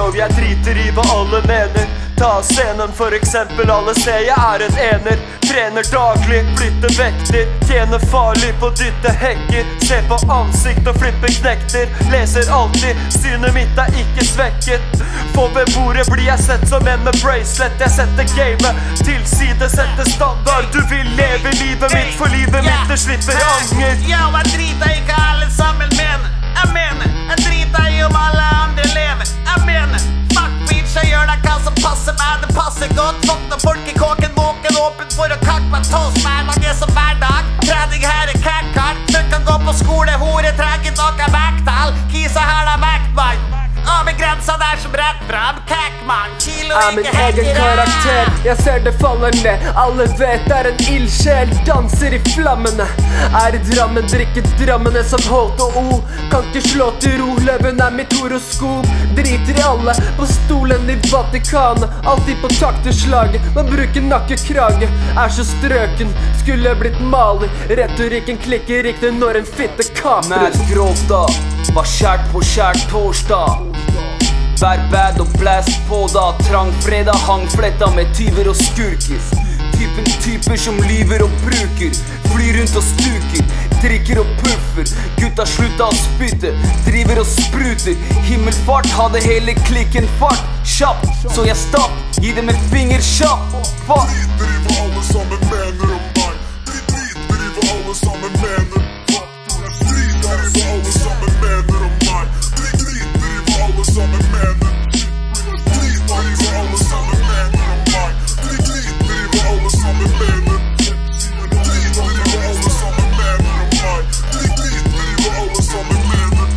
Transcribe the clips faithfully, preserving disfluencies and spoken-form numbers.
bro, jeg driter i hva alle mener. Ta scenen for eksempel, alle ser jeg er en ener. Trener daglig, flytter vekter. Tjener farlig på å dytte hekker. Se på ansikt og flippe knekter. Leser alltid, synet mitt er ikke svekket. For ved bordet blir jeg sett som en med bracelet. Jeg setter gamet til side, setter standard. Du vil leve livet mitt, for livet mitt det slipper anger. Ja, jeg driter ikke alle sammen mener. Jeg mener, jeg driter i om alle andre lever. Jeg mener, fuck bitch, jeg gjør deg hva som passer meg. Det passer godt, våkner folk i kåken, våken åpen for å kakke meg toast. Hverdag er som hverdag, trening her er kakkart. Folk kan gå på skole, hore, trenger noe vekttall. Kisa her er vektmann. Avbegrensa der som rett fram, kakkmann. Kilo er min ikke egen karakter, jeg ser det faller ned. Alle vet det er en ildsjel, danser i flammene. Er i Drammen, drikker drammene som Holt og O. Kan ikke slå til ro, løven er mitt horoskop. Driter i alle, på stolen i Vatikanet. Alltid på takterslaget, man bruker nakkekrage. Er så strøken, skulle blitt maler. Retorikken klikker ikke når en fitte kaper. Mært gråta, var kjært på kjært torsdag. Vær bad og blast på da. Trang fredag, hang fletta med tyver og skurker. Typen typer som lyver og bruker. Flyr rundt og stuker, drikker og puffer. Gutta slutta å spytte, driver og spruter. Himmelfart, hadde hele klikken fart. Kjapt, så jeg stakk, gi dem en finger kjapt. Fuck. Driter i hva alle sammen mener om meg. Driter i hva alle sammen mener. Driter i hva alle sammen mener om meg. Driter i hva alle sammen mener. Driter i hva alle sammen mener om meg. Driter i hva alle sammen mener. Driter i hva alle sammen mener om meg. Driter i hva alle sammen mener.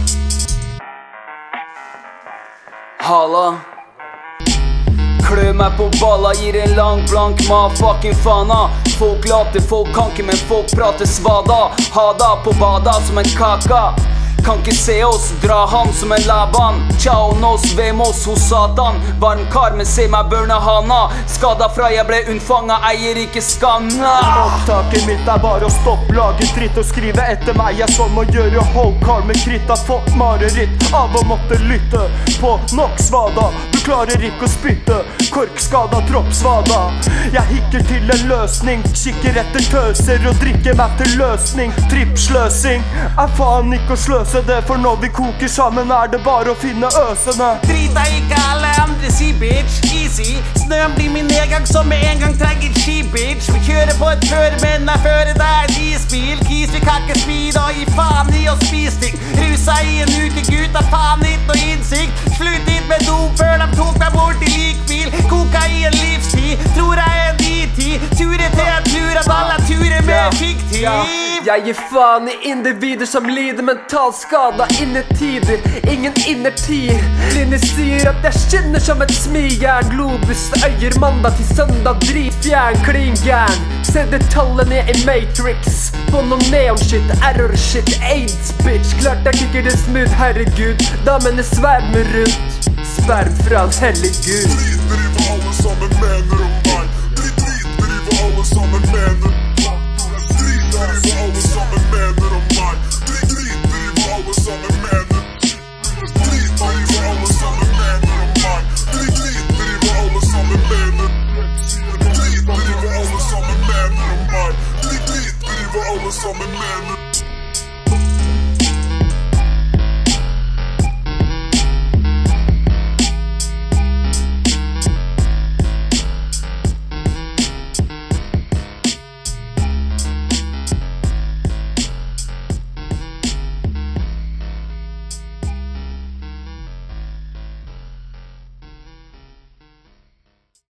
Halla. Klø meg på balla, gir en lang blank ma, fucking fana. Folk later, folk kan ikke, men folk prater svada. Hada på bada som en kaka. Kan ikke se oss, dra han som en laban. Ciao nos, vemos hos satan. Varm kar, men se meg børne hana. Skada fra jeg ble unnfanga, eier ikke skanna. Opptaket mitt er bare å stoppe, lage dritt og skrive etter meg. Jeg som må gjøre holdkar med kritt. Har fått mareritt av å måtte lytte på nok svada. Du klarer ikke å spytte, korkskada, droppsvada. Jeg hikker til en løsning, kikker etter tøser og drikker meg til løsning. Trippsløsing er faen ikke å sløse det, for når vi koker sammen er det bare å finne øsene. Drita ikke alle andre, si bitch, easy. Snøen blir min nedgang som med en gang trenger ski, bitch. Vi kjører på et føre, men jeg fører der de spil. Kis, vi kan ikke smide og gi faen i å spise ting. Rusa i en uke, gutta, faen ikke noe innsikt. Slutt litt med do før de tok meg bort i likbil. Koka i en livstid, tror jeg er en nitid. Turer til en tur, at alle turer med fiktiv. Jeg gir faen i individer som lider mentalt skada innetider, ingen innertier. Linje sier at jeg skinner som et smijern. Globus øyer mandag til søndag, dritfjern, klingern. Se detaljene i Matrix, på noe neon-shit, error-shit, AIDS, bitch. Klart jeg kikker det smooth, herregud. Damene svermer rundt, sperm fra en hellig gud. Driter i hva alle sammen mener om meg. Driter i hva alle sammen mener. Driter i hva alle sammen mener om meg. Driter i hva alle sammen mener. Driter i hva alle sammen mener om meg. Driter i hva alle sammen mener. Driter i hva alle sammen mener om meg. Driter i hva alle sammen mener.